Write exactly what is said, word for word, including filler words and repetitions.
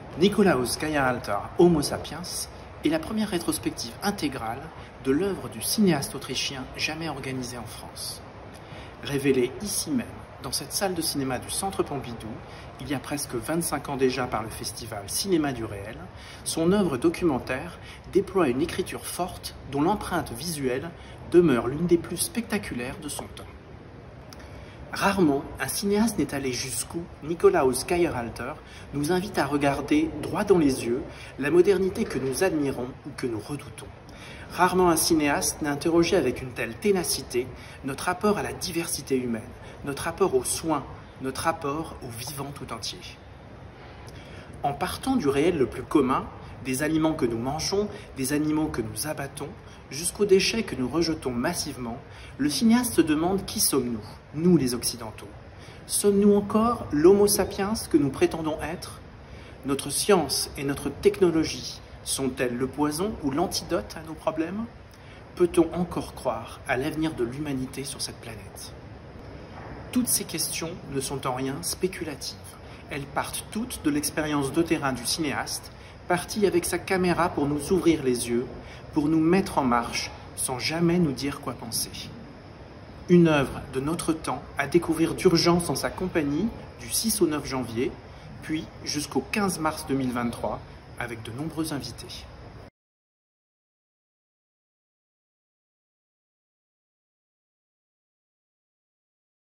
Nikolaus Kayerhalter Homo sapiens est la première rétrospective intégrale de l'œuvre du cinéaste autrichien jamais organisée en France. Révélée ici même, dans cette salle de cinéma du Centre Pompidou, il y a presque vingt-cinq ans déjà par le festival Cinéma du Réel, son œuvre documentaire déploie une écriture forte dont l'empreinte visuelle demeure l'une des plus spectaculaires de son temps. Rarement, un cinéaste n'est allé jusqu'où Nikolaus Kayerhalter nous invite à regarder droit dans les yeux la modernité que nous admirons ou que nous redoutons. Rarement un cinéaste n'a interrogé avec une telle ténacité notre rapport à la diversité humaine, notre rapport aux soins, notre rapport au vivant tout entier. En partant du réel le plus commun, des aliments que nous mangeons, des animaux que nous abattons, jusqu'aux déchets que nous rejetons massivement, le cinéaste se demande qui sommes-nous, nous les Occidentaux. Sommes-nous encore l'Homo sapiens que nous prétendons être? Notre science et notre technologie sont-elles le poison ou l'antidote à nos problèmes? Peut-on encore croire à l'avenir de l'humanité sur cette planète? Toutes ces questions ne sont en rien spéculatives. Elles partent toutes de l'expérience de terrain du cinéaste, parti avec sa caméra pour nous ouvrir les yeux, pour nous mettre en marche, sans jamais nous dire quoi penser. Une œuvre de notre temps à découvrir d'urgence en sa compagnie du six au neuf janvier, puis jusqu'au quinze mars deux mille vingt-trois, avec de nombreux invités.